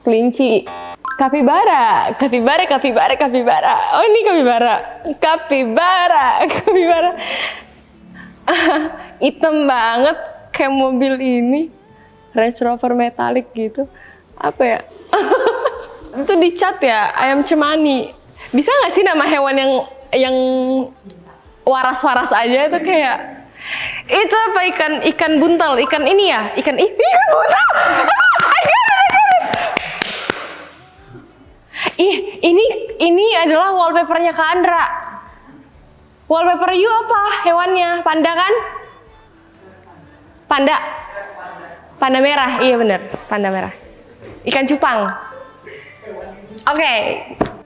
Kelinci. Kapibara. Kapibara, kapibara, kapibara. Oh, ini kapibara. Kapibara, kapibara. Hitam banget kayak mobil ini. Range Rover metalik gitu. Apa ya? Itu dicat ya, ayam cemani. Bisa nggak sih nama hewan yang waras-waras aja itu kayak itu apa, ikan buntal, ikan ini ya, ikan buntal. Ini adalah wallpapernya Kak Andra. Wallpaper you apa hewannya? Panda kan? Panda. Panda merah, iya bener, panda merah. Ikan cupang. Oke.